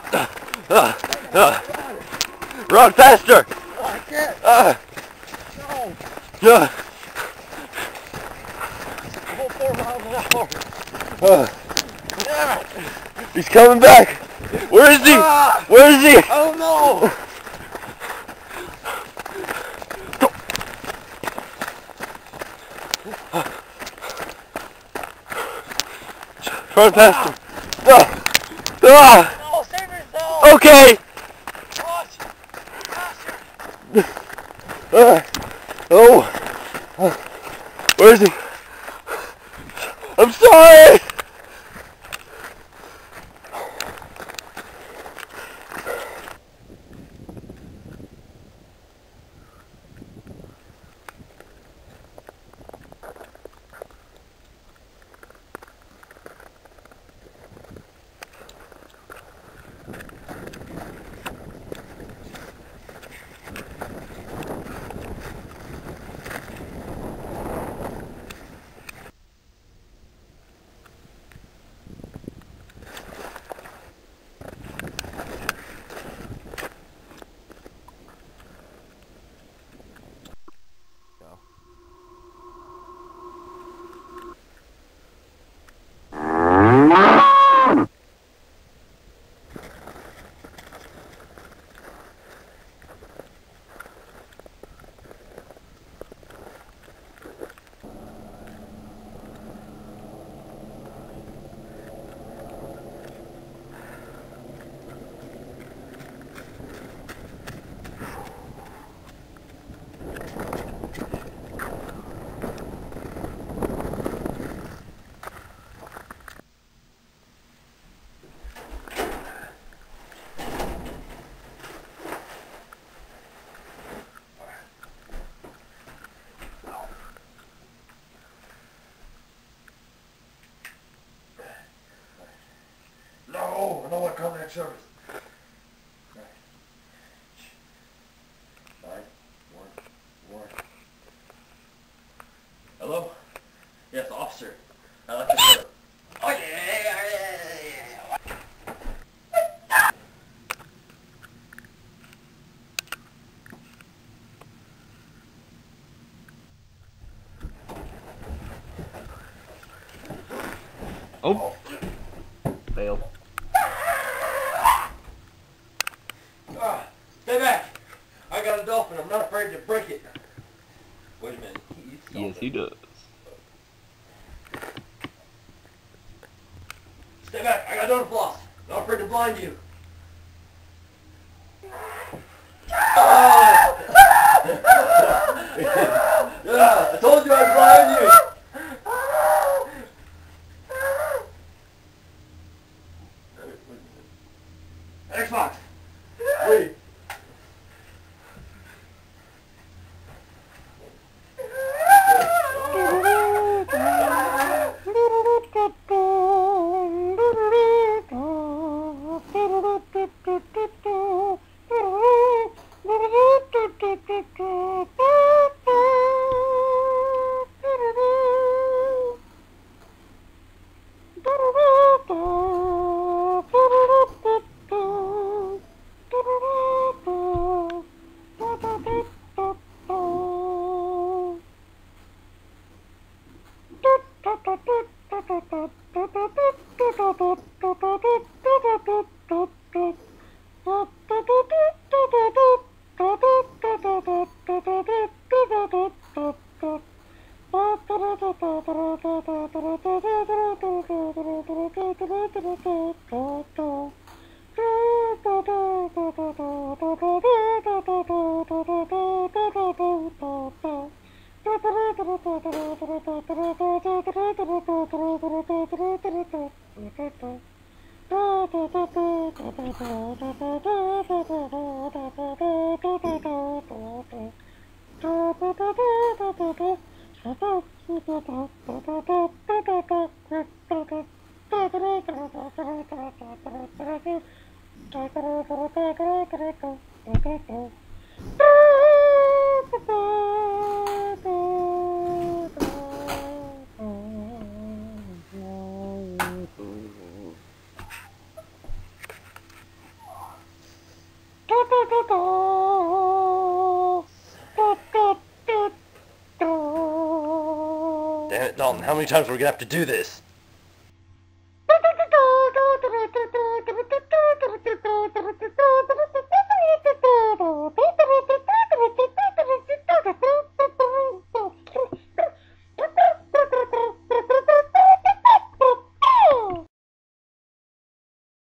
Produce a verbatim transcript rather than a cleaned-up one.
Uh, uh, run faster! Oh, I can't. Uh, No. uh, Go four miles an hour. uh, Damn it. he's coming back! Where is he? Ah. Where is he? Oh no! Run faster! Ah. Ah. No, save yourself! Okay! Watch! Faster! Uh, oh! Uh, where is he? I'm sorry! No, no one coming at service. Nine, one, one. Hello? Yes, officer. I like to serve. Oh yeah, yeah, yeah, yeah, yeah. Oh! Failed. Ah, stay back! I got a dolphin. I'm not afraid to break it. Wait a minute. He eats Yes, he does. Stay back! I got donut floss. Not afraid to blind you. Ah! Yeah, I told you I'd blind you. Xbox. Wait. Damn it, Dalton, how many times are we gonna have to do this?